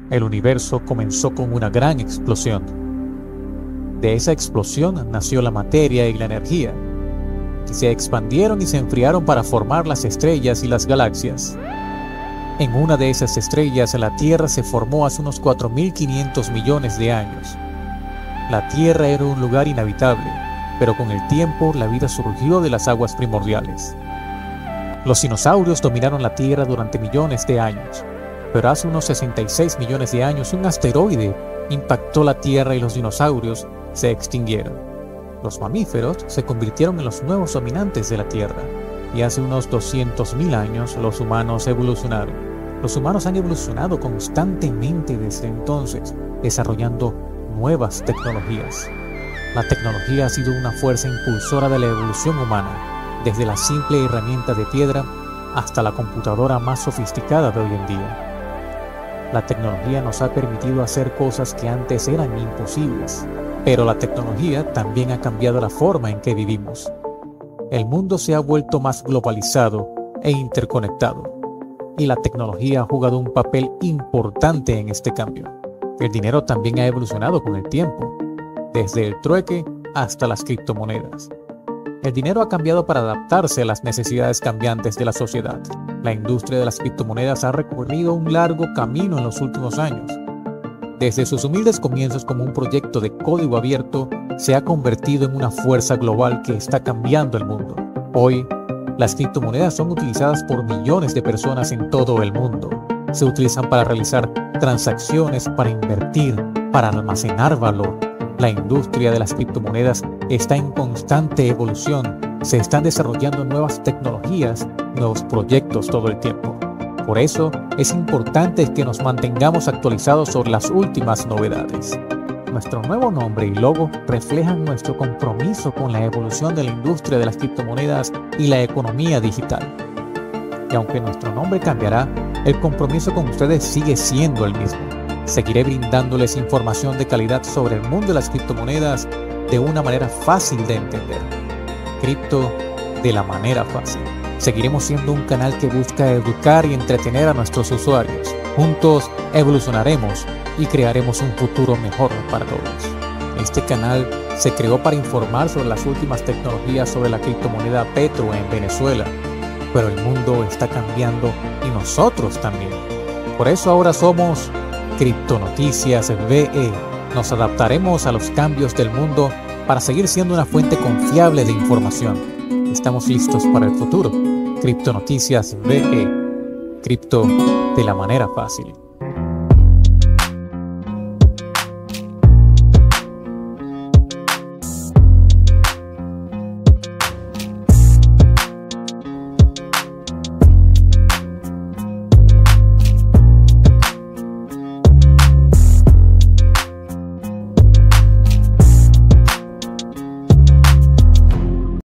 El universo comenzó con una gran explosión. De esa explosión nació la materia y la energía, que se expandieron y se enfriaron para formar las estrellas y las galaxias. En una de esas estrellas, la Tierra se formó hace unos 4.500 millones de años. La Tierra era un lugar inhabitable, pero con el tiempo la vida surgió de las aguas primordiales. Los dinosaurios dominaron la Tierra durante millones de años, pero hace unos 66 millones de años un asteroide impactó la Tierra y los dinosaurios se extinguieron. Los mamíferos se convirtieron en los nuevos dominantes de la Tierra, y hace unos 200.000 años los humanos evolucionaron. Los humanos han evolucionado constantemente desde entonces, desarrollando nuevas tecnologías. La tecnología ha sido una fuerza impulsora de la evolución humana, desde la simple herramienta de piedra hasta la computadora más sofisticada de hoy en día. La tecnología nos ha permitido hacer cosas que antes eran imposibles, pero la tecnología también ha cambiado la forma en que vivimos. El mundo se ha vuelto más globalizado e interconectado, y la tecnología ha jugado un papel importante en este cambio. El dinero también ha evolucionado con el tiempo, desde el trueque hasta las criptomonedas. El dinero ha cambiado para adaptarse a las necesidades cambiantes de la sociedad. La industria de las criptomonedas ha recorrido un largo camino en los últimos años. Desde sus humildes comienzos como un proyecto de código abierto, se ha convertido en una fuerza global que está cambiando el mundo. Hoy, las criptomonedas son utilizadas por millones de personas en todo el mundo. Se utilizan para realizar transacciones, para invertir, para almacenar valor. La industria de las criptomonedas está en constante evolución. Se están desarrollando nuevas tecnologías, nuevos proyectos todo el tiempo. Por eso, es importante que nos mantengamos actualizados sobre las últimas novedades. Nuestro nuevo nombre y logo reflejan nuestro compromiso con la evolución de la industria de las criptomonedas y la economía digital. Y aunque nuestro nombre cambiará, el compromiso con ustedes sigue siendo el mismo. Seguiré brindándoles información de calidad sobre el mundo de las criptomonedas de una manera fácil de entender. Cripto de la manera fácil. Seguiremos siendo un canal que busca educar y entretener a nuestros usuarios. Juntos evolucionaremos y crearemos un futuro mejor para todos. Este canal se creó para informar sobre las últimas tecnologías sobre la criptomoneda Petro en Venezuela, pero el mundo está cambiando y nosotros también. Por eso ahora somos Criptonoticias VE. Nos adaptaremos a los cambios del mundo para seguir siendo una fuente confiable de información. Estamos listos para el futuro. Criptonoticias VE. Cripto de la manera fácil.